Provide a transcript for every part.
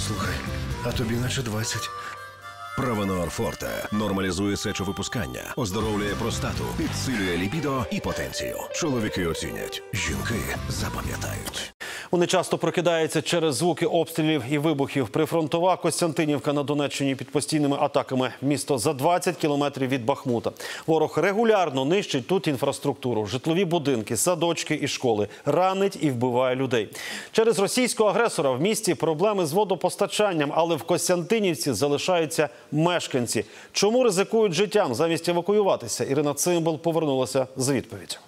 Слухай, а тобі наче 20. Правонор Форте нормалізує сечовипускання, оздоровлює простату, підсилює лібідо і потенцію. Чоловіки оцінять, жінки запам'ятають. Вони часто прокидаються через звуки обстрілів і вибухів. Прифронтова Костянтинівка на Донеччині під постійними атаками. Місто за 20 кілометрів від Бахмута. Ворог регулярно нищить тут інфраструктуру, житлові будинки, садочки і школи. Ранить і вбиває людей. Через російського агресора в місті проблеми з водопостачанням, але в Костянтинівці залишаються мешканці. Чому ризикують життям замість евакуюватися? Ірина Цимбал повернулася з відповіддю.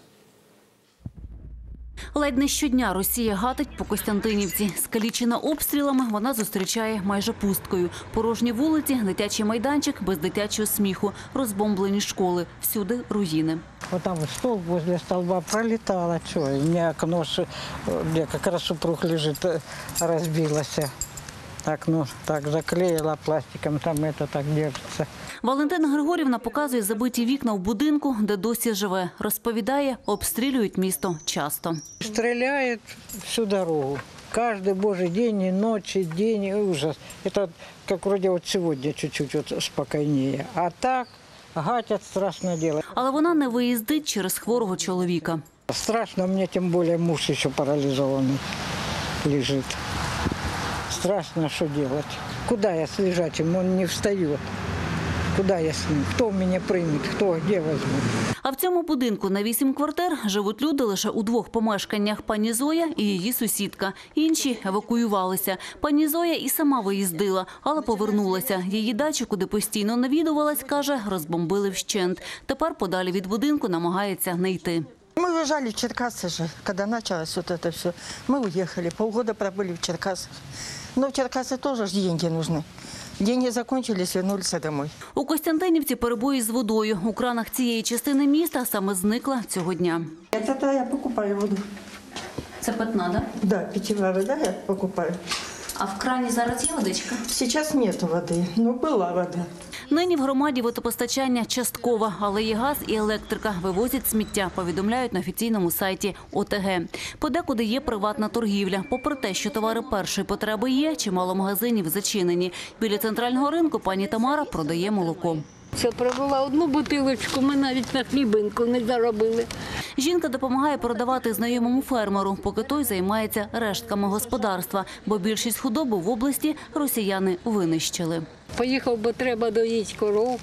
Ледь не щодня Росія гатить по Костянтинівці. Скалічена обстрілами, вона зустрічає майже пусткою. Порожні вулиці, дитячий майданчик без дитячого сміху, розбомблені школи, всюди руїни. Вот там столб возле столба пролетало, что, у меня окно, где как раз супруг лежит, разбилось. Окно так заклеило пластиком, там это так держится. Валентина Григорівна показує забиті вікна в будинку, де досі живе. Розповідає, обстрілюють місто часто. Стреляют всю дорогу. Каждый божий день, и ночь, и день, и ужас. Это как вроде вот сегодня чуть-чуть вот спокойнее. А так гатят, страшно дело. Але вона не виїздить через хворого чоловіка. Страшно мне, тем более муж еще парализованный лежит. Страшно, что делать. Куда я с лежачим? Он не встает. Куда я с ним? Кто меня примет? Кто где возьму? А в цьому будинку на 8 квартир живуть люди лише у 2 помешканнях – пані Зоя і її сусідка. Інші евакуювалися. Пані Зоя і сама виїздила, але повернулася. Її дачу, куди постійно навідувалась, каже, розбомбили вщент. Тепер подалі від будинку намагається не йти. Мы уезжали в Черкассы же, когда началось вот это все. Мы уехали, полгода пробыли в Черкасах. Но в Черкассы тоже ж деньги нужны. Деньги закончились, вернулись домой. У Костянтинівці перебої з водою. У кранах цієї частини міста саме зникла цього дня. Это я покупаю воду. Це питна, так? Да, питьевая вода я покупаю. А в крані зараз є водичка? Сейчас нет воды, но была вода. Нині в громаді водопостачання часткове, але є газ і електрика. Вивозять сміття, повідомляють на офіційному сайті ОТГ. Подекуди є приватна торгівля. Попри те, що товари першої потреби є, чимало магазинів зачинені. Біля центрального ринку пані Тамара продає молоко. Це продала одну бутилочку, ми навіть на хлібинку не заробили. Жінка допомагає продавати знайомому фермеру, поки той займається рештками господарства, бо більшість худоби в області росіяни винищили. Поїхав, бо треба доїти коров.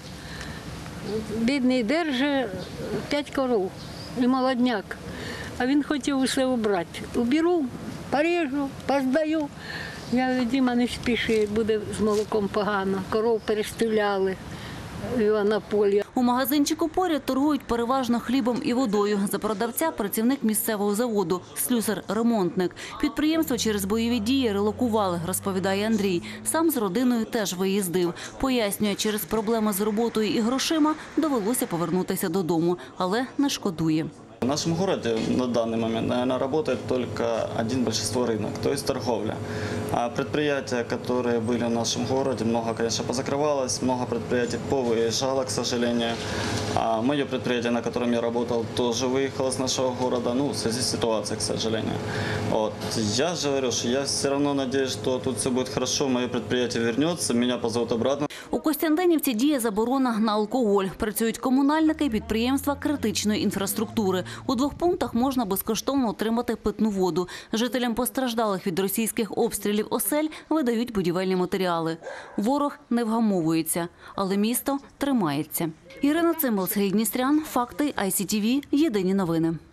Бідний держить 5 коров і молодняк. А він хотів усе убрати. Уберу, поріжу, поздаю. Я, Діма, не спіши, буде з молоком погано. Коров перестріляли. На полі. У магазинчику поряд торгують переважно хлібом і водою. За продавця працівник місцевого заводу, слюсар-ремонтник. Підприємство через бойові дії релокували, розповідає Андрій. Сам з родиною теж виїздив. Пояснює, через проблеми з роботою і грошима довелося повернутися додому, але не шкодує. В нашем городе на данный момент, наверное, работает только один большинство рынок, то есть торговля. А предприятия, которые были в нашем городе, много, конечно, позакрывалось, много предприятий повыезжало, к сожалению. А мое предприятие, на котором я работал, тоже выехало с нашего города, в связи с ситуацией, к сожалению. Вот. Я же говорю, что я все равно надеюсь, что тут все будет хорошо, мое предприятие вернется, меня позовут обратно. У Костянтинівці діє заборона на алкоголь. Працюють комунальники і підприємства критичної інфраструктури. У 2 пунктах можна безкоштовно отримати питну воду. Жителям постраждалих від російських обстрілів осель видають будівельні матеріали. Ворог не вгамовується, але місто тримається. Ірина Цимбал, Сергій Дністрян, Факти, ICTV, Єдині новини.